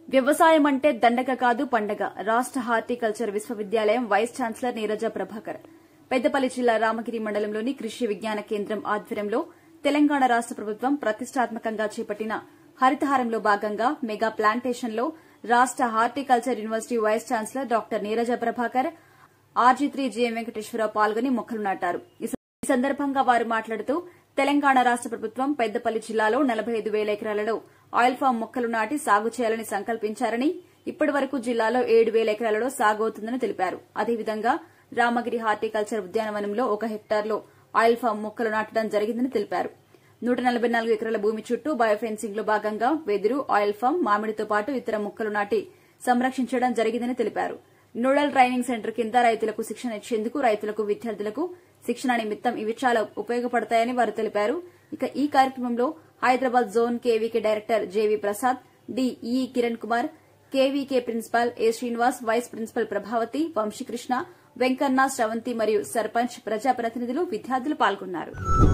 వ్యవసాయం అంటే దండగ కాదు పండగ. రాష్ట హార్టికల్చర్ విశ్వవిద్యాలయం వైస్ ఛాన్సలర్ నీరజ ప్రభాకర్ పెద్దపల్లి జిల్లా రామగిరి మండలంలోని కృషి విజ్ఞాన కేంద్రం ఆధ్వర్యంలో తెలంగాణ రాష్ట ప్రభుత్వం ప్రతిష్టాత్మకంగా చేపట్టిన హరితహారంలో భాగంగా మెగా ప్లాంటేషన్లో రాష్ట horticulture university vice chancellor doctor Neeraja Prabhakar, RG3 GM Venkateswararao పాల్గొని మొక్కలు నాటారు. ఈ సందర్భంగా వారు మాట్లాడుతూ తెలంగాణ రాష్ట ప్రభుత్వం పెద్దపల్లి జిల్లాలో 45,000 ఎకరాలలో ఆయిల్ ఫామ్ మొక్కలు నాటి సాగు చేయాలని సంకల్పించారని, ఇప్పటి వరకు జిల్లాలో 7,000 ఎకరాలలో సాగు అవుతుందని తెలిపారు. అదేవిధంగా రామగిరి హార్టికల్చర్ ఉద్యానవనంలో 1 హెక్టార్లో ఆయిల్ ఫామ్ మొక్కలు నాటడం జరిగిందని తెలిపారు. 144 ఎకరాల భూమి చుట్టూ బయోఫెన్సింగ్ లో భాగంగా వెదురు, ఆయిల్ ఫామ్, మామిడితో పాటు ఇతర మొక్కలు నాటి సంరక్షించడం జరిగిందని తెలిపారు. నోడల్ ట్రైనింగ్ సెంటర్ కింద రైతులకు శిక్షణ ఇచ్చేందుకు, రైతులకు, విద్యార్థులకు శిక్షణ నిమిత్తం ఇవి చాలా ఉపయోగపడతాయని వారు తెలిపారు. ఇక ఈ కార్యక్రమంలో Hyderabad zone KVK director JV Prasad, DE Kiran Kumar, KVK principal A Srinivas, vice principal Prabhavathi, Vamsikrishna, Venkanna, Sravanthi మరియు సర్పంచ్, ప్రజాప్రతినిధులు, విద్యార్థులు పాల్గొన్నారు.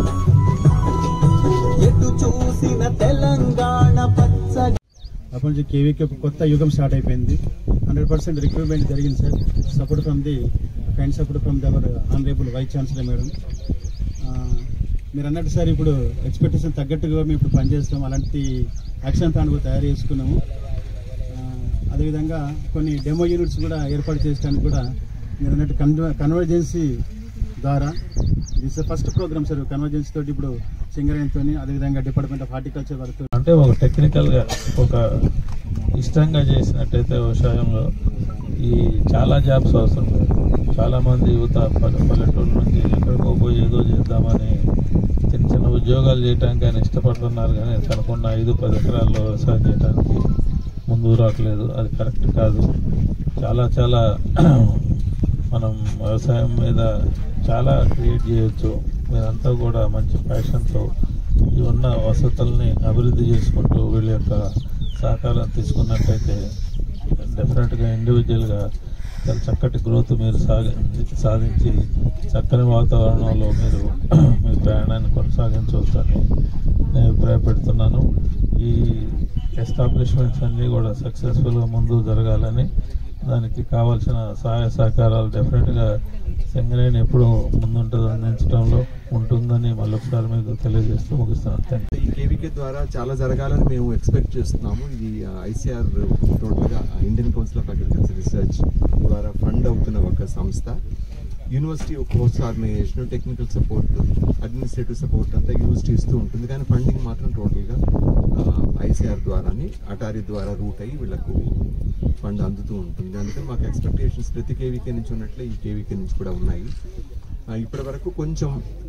అప్పటి నుంచి కేవీకే కొత్త యుగం స్టార్ట్ అయిపోయింది. 100% రిక్రూట్మెంట్ జరిగింది sir. Support from the kind support from the our honourable vice chancellor madam. మీరు అన్నట్టు సార్ ఇప్పుడు ఎక్స్పెక్టేషన్ తగ్గట్టుగా మేము ఇప్పుడు పనిచేస్తాం. అలాంటి యాక్షన్ ప్లాన్ కూడా తయారు చేసుకున్నాము. అదేవిధంగా కొన్ని డెమో యూనిట్స్ కూడా ఏర్పాటు చేయడానికి కూడా మీరు అన్నట్టు కన్వర్జెన్సీ ద్వారా this first programme sir. Convergency తోటి ఇప్పుడు సింగరేణితో, అదేవిధంగా డిపార్ట్మెంట్ ఆఫ్ హార్టికల్చర్ వారితో అంటే ఒక టెక్నికల్గా ఒక ఇష్టంగా చేసినట్టయితే వ్యవసాయంలో ఈ చాలా జాబ్స్ అవసరం లేదు. చాలామంది యువత పల్లెటూరు నుంచి ఎక్కడికో పోయి ఏదో చేద్దామని చిన్న చిన్న ఉద్యోగాలు చేయడానికి ఆయన ఇష్టపడుతున్నారు, కానీ తనకున్న 5-10 ఎకరాల్లో వ్యవసాయం చేయడానికి ముందుకు రావట్లేదు. అది కరెక్ట్ కాదు. చాలా మనం వ్యవసాయం మీద చాలా క్రియేట్ చేయొచ్చు. మీరంతా కూడా మంచి ప్యాషన్తో ఈ ఉన్న వసతుల్ని అభివృద్ధి చేసుకుంటూ వీళ్ళ యొక్క సహకారం తీసుకున్నట్టయితే డెఫినెట్గా ఇండివిజువల్గా చాలా చక్కటి గ్రోత్ మీరు సాధించి చక్కని వాతావరణంలో మీరు మీ ప్రయాణాన్ని కొనసాగించవచ్చని నేను అభిప్రాయపెడుతున్నాను. ఈ ఎస్టాబ్లిష్మెంట్స్ అన్నీ కూడా సక్సెస్ఫుల్గా ముందు జరగాలని, దానికి కావాల్సిన సహాయ సహకారాలు డెఫినెట్గా సింగరేణి ఎప్పుడు ముందుంటుంది అందించడంలో ఉంటుందని మళ్ళొకసారి మీకు తెలియజేస్తూ ముగిస్తున్నాను. ఈ కేవీకే ద్వారా చాలా జరగాలని మేము ఎక్స్పెక్ట్ చేస్తున్నాము. ఇది ICR టోటల్గా Indian council of agriculture research ద్వారా ఫండ్ అవుతున్న ఒక సంస్థ. University course organisation, technical support, administrative support అంతా యూనివర్సిటీ ఇస్తూ ఉంటుంది. కానీ ఫండింగ్ మాత్రం టోటల్గా ICR ద్వారాని, అటారీ ద్వారా రూట్ అయ్యి వీళ్ళకు ఫండ్ అందుతూ ఉంటుంది. అందుకని మాకు ఎక్స్పెక్టేషన్స్ ప్రతి కేవీకే నుంచి ఉన్నట్లే ఈ కేవీకే నుంచి కూడా ఉన్నాయి. ఇప్పటి వరకు కొంచెం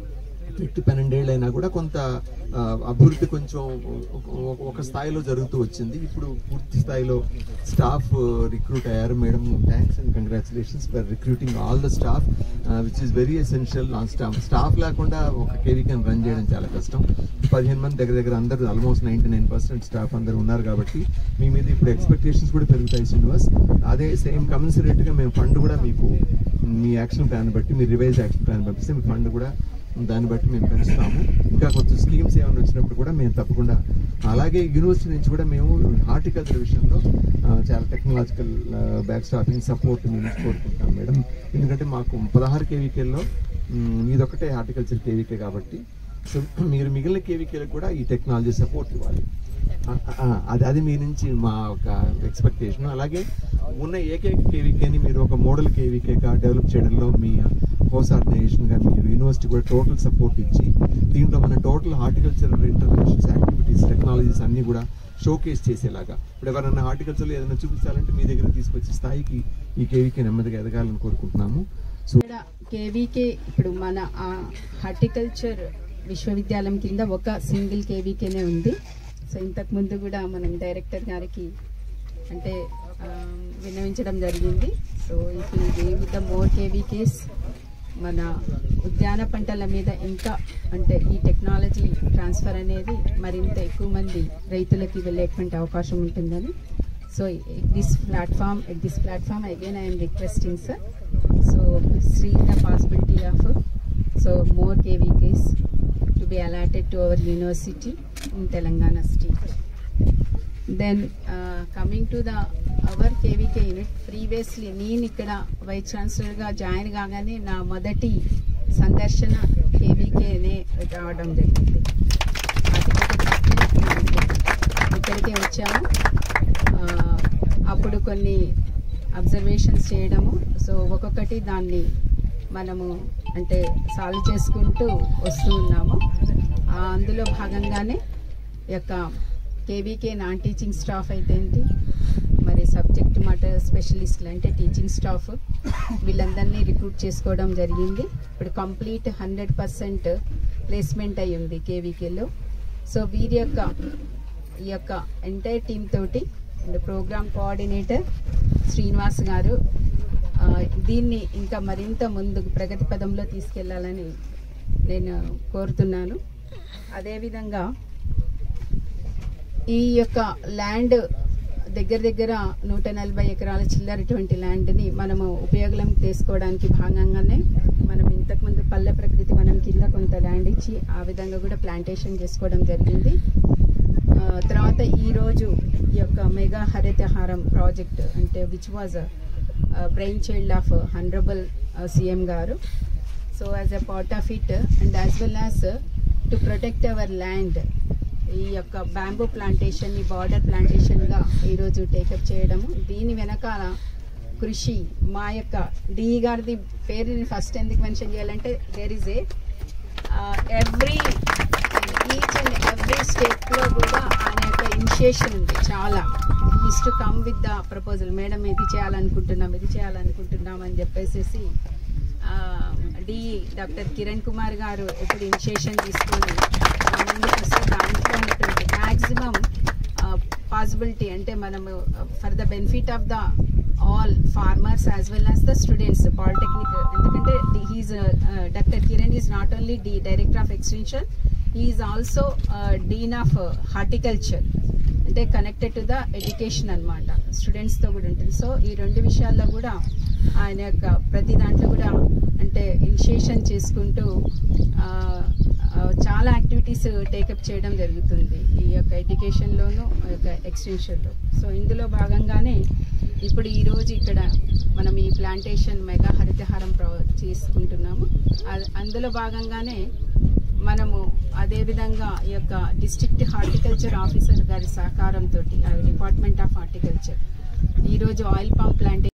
12 ఏళ్ళు అయినా కూడా కొంత అభివృద్ధి కొంచెం ఒక స్థాయిలో జరుగుతూ వచ్చింది. ఇప్పుడు పూర్తి స్థాయిలో స్టాఫ్ రిక్రూట్ అయ్యారు. Madam, thanks and congratulations for recruiting all the staff which is very essential. Staff లేకుండా ఒక కేవీకేని రన్ చేయడం చాలా కష్టం. 15 మంది దగ్గర అందరూ ఆల్మోస్ట్ 99% స్టాఫ్ అందరూ ఉన్నారు. కాబట్టి మీ మీద ఇప్పుడు ఎక్స్పెక్టేషన్స్ కూడా పెరుగుతాయి శ్రీనివాస్. అదే సేమ్ కమెన్సరేట్గా మేము ఫండ్ కూడా మీకు మీ యాక్షన్ ప్లాన్ బట్టి, మీ రివైజ్ యాక్షన్ ప్లాన్ పంపిస్తే మీ ఫండ్ కూడా దాన్ని బట్టి మేము పెంచుతాము. ఇంకా కొంచెం స్కీమ్స్ ఏమైనా వచ్చినప్పుడు కూడా మేము తప్పకుండా, అలాగే యూనివర్సిటీ నుంచి కూడా మేము హార్టికల్చర్ విషయంలో చాలా టెక్నాలజికల్ బ్యాక్ స్టాపింగ్ సపోర్ట్ మేము కోరుకుంటాం మేడం. ఎందుకంటే మాకు 16 కేవీకేల్లో మీదొక్కటే హార్టికల్చర్ కేవీకే కాబట్టి, సో మీరు మిగిలిన కేవీకేలకు కూడా ఈ టెక్నాలజీ సపోర్ట్ ఇవ్వాలి. అది మీ నుంచి మా ఒక ఎక్స్పెక్టేషన్. అలాగే ఉన్న ఏకైక కేవీకేని మీరు ఒక మోడల్ కేవీకేగా డెవలప్ చేయడంలో మీ కోర్స్ ఆర్గనైజేషన్గా మీరు యూనివర్సిటీ కూడా టోటల్ సపోర్ట్ ఇచ్చి, దీంట్లో మన total horticulture interventions, activities, technologies అన్నీ కూడా షోకేస్ చేసేలాగా, ఇప్పుడు ఎవరైనా హార్టికల్చర్లో ఏదైనా చూపించాలంటే మీ దగ్గర తీసుకొచ్చే స్థాయికి ఈ కేవీకే నెమ్మదిగా ఎదగాలని కోరుకుంటున్నాము. సో కేవీకే ఇప్పుడు మన హార్టికల్చర్ విశ్వవిద్యాలయం కింద ఒక సింగిల్ కేవీకేనే ఉంది. సో ఇంతకుముందు కూడా మనం డైరెక్టర్ గారికి అంటే విన్నవించడం జరిగింది. So if you give the more KVKs మన ఉద్యాన పంటల మీద ఇంకా అంటే ఈ టెక్నాలజీ ట్రాన్స్ఫర్ అనేది మరింత ఎక్కువ మంది రైతులకి వెళ్ళేటువంటి అవకాశం ఉంటుందని. So at this platform again I am requesting sir, so see the possibility of more KVKs to be allotted to our university in Telangana state. Then coming to the our KVK unit, previously నేను ఇక్కడ vice ఛాన్సలర్గా join కాగానే నా మొదటి సందర్శన కేవీకేనే రావడం జరిగింది. ఇక్కడికే వచ్చాము. అప్పుడు కొన్ని అబ్జర్వేషన్స్ చేయడము, సో ఒక్కొక్కటి దాన్ని మనము అంటే సాల్వ్ చేసుకుంటూ వస్తూ ఉన్నాము. అందులో భాగంగానే యొక్క కేవీకే నాన్ టీచింగ్ స్టాఫ్ అయితే ఏంటి, మరి సబ్జెక్ట్ మ్యాటర్ స్పెషలిస్టులు అంటే టీచింగ్ స్టాఫ్, వీళ్ళందరినీ రిక్రూట్ చేసుకోవడం జరిగింది. ఇప్పుడు కంప్లీట్ 100% ప్లేస్మెంట్ అయి ఉంది కేవీకేలో. సో వీరి ఈ యొక్క ఎంటైర్ టీమ్ తోటి ప్రోగ్రామ్ కోఆర్డినేటర్ శ్రీనివాస్ గారు దీన్ని ఇంకా మరింత ముందుకు ప్రగతి పదంలో తీసుకెళ్లాలని నేను కోరుతున్నాను. అదేవిధంగా ఈ యొక్క ల్యాండ్ దగ్గర 140 ఎకరాల చిల్లరటువంటి ల్యాండ్ని మనము ఉపయోగం తీసుకోవడానికి భాగంగానే మనం ఇంతకుముందు పల్లె ప్రకృతి వనం కింద కొంత ల్యాండ్ ఇచ్చి ఆ విధంగా కూడా ప్లాంటేషన్ చేసుకోవడం జరిగింది. తర్వాత ఈరోజు ఈ యొక్క మెగా హరితహారం ప్రాజెక్ట్ అంటే which was brain child of honourable CM garu. So as a part of it and as well as to protect our land, ఈ యొక్క బ్యాంబూ ప్లాంటేషన్ ని బార్డర్ ప్లాంటేషన్ గా ఈరోజు టేకప్ చేయడము. దీని వెనకాల కృషి మా యొక్క డి గారిది పేరుని ఫస్ట్ ఎందుకు మెన్షన్ చేయాలంటే there is each and every state లో కూడా ఆయన యొక్క ఇనిషియేషన్ ఉంది. చాలా is to come with the proposal, madam ఇది చేయాలనుకుంటున్నాం అని చెప్పేసి డి డాక్టర్ కిరణ్ కుమార్ గారు ఎప్పుడు ఇనిషియేషన్ తీసుకొని ముందుకు వస్తే దాంట్లో ఉన్నటువంటి మ్యాక్సిమం పాసిబిలిటీ అంటే మనము for the benefit of the all farmers as well as the students polytechnic, ఎందుకంటే doctor Kiran is not only the director of extension, he is also dean of horticulture, అంటే కనెక్టెడ్ టు ద ఎడ్యుకేషన్ అన్నమాట, students తో కూడా ఉంటుంది. So ఈ రెండు విషయాల్లో కూడా ఆయన యొక్క ప్రతి దాంట్లో కూడా అంటే ఇనిషియేషన్ చేసుకుంటూ చాలా యాక్టివిటీస్ టేకప్ చేయడం జరుగుతుంది ఈ యొక్క ఎడ్యుకేషన్లోను యొక్క ఎక్స్టెన్షన్లో. సో ఇందులో భాగంగానే ఇప్పుడు ఈరోజు ఇక్కడ మనం ఈ ప్లాంటేషన్ మెగా హరితహారం చేసుకుంటున్నాము. అందులో భాగంగానే మనము అదేవిధంగా ఈ యొక్క డిస్ట్రిక్ట్ హార్టికల్చర్ ఆఫీసర్ గారి సహకారంతో డిపార్ట్మెంట్ ఆఫ్ హార్టికల్చర్ ఈరోజు ఆయిల్ పామ్ ప్లాంటేషన్